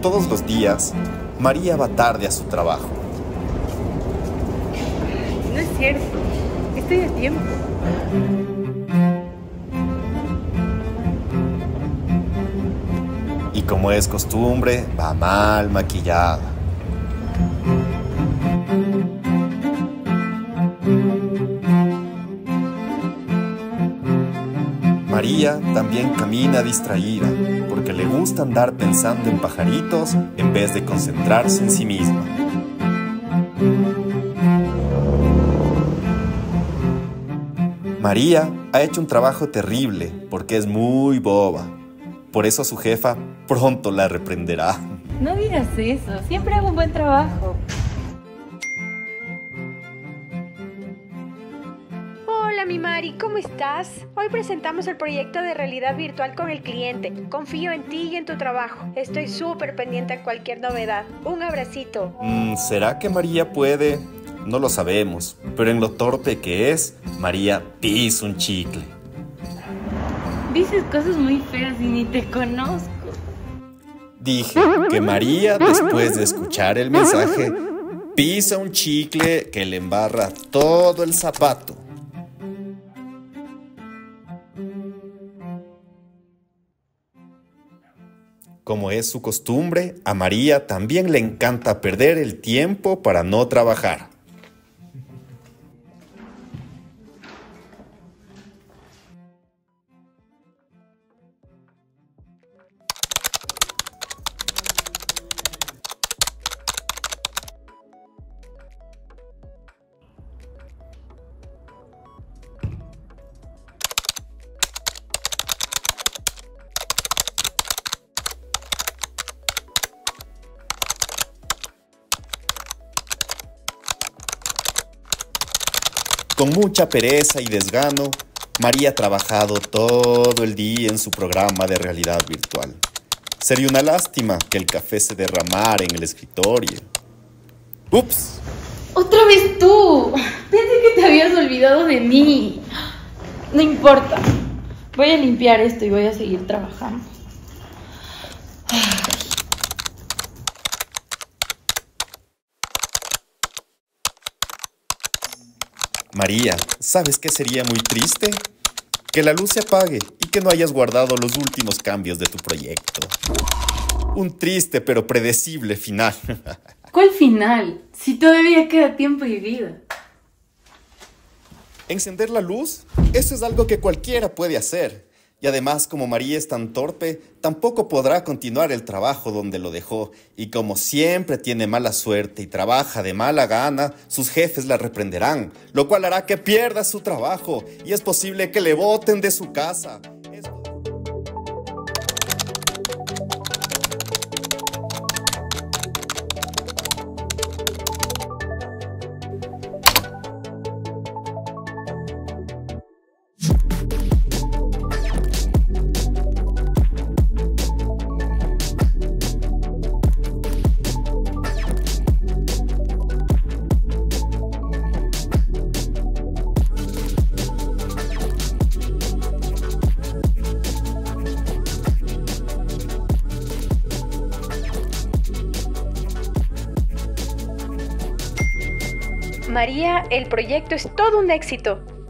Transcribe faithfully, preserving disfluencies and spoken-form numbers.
todos los días, María va tarde a su trabajo. No es cierto, estoy a tiempo. Y como es costumbre, va mal maquillada. María también camina distraída, porque le gusta andar pensando en pajaritos en vez de concentrarse en sí misma. María ha hecho un trabajo terrible porque es muy boba. Por eso su jefa pronto la reprenderá. No digas eso, siempre hago un buen trabajo. Hola mi Mari, ¿cómo estás? Hoy presentamos el proyecto de realidad virtual con el cliente. Confío en ti y en tu trabajo. Estoy súper pendiente a cualquier novedad. Un abracito. Mm, ¿será que María puede? No lo sabemos, pero en lo torpe que es, María pisa un chicle. Dices cosas muy feas y ni te conozco. Dije que María, después de escuchar el mensaje, pisa un chicle que le embarra todo el zapato. Como es su costumbre, a María también le encanta perder el tiempo para no trabajar. Con mucha pereza y desgano, María ha trabajado todo el día en su programa de realidad virtual. Sería una lástima que el café se derramara en el escritorio. ¡Ups! ¡Otra vez tú! Pensé que te habías olvidado de mí. No importa. Voy a limpiar esto y voy a seguir trabajando. María, ¿sabes qué sería muy triste? Que la luz se apague y que no hayas guardado los últimos cambios de tu proyecto. Un triste pero predecible final. ¿Cuál final? Si todavía queda tiempo y vida. ¿Encender la luz? Eso es algo que cualquiera puede hacer. Y además, como María es tan torpe, tampoco podrá continuar el trabajo donde lo dejó. Y como siempre tiene mala suerte y trabaja de mala gana, sus jefes la reprenderán, lo cual hará que pierda su trabajo y es posible que le boten de su casa. María, el proyecto es todo un éxito.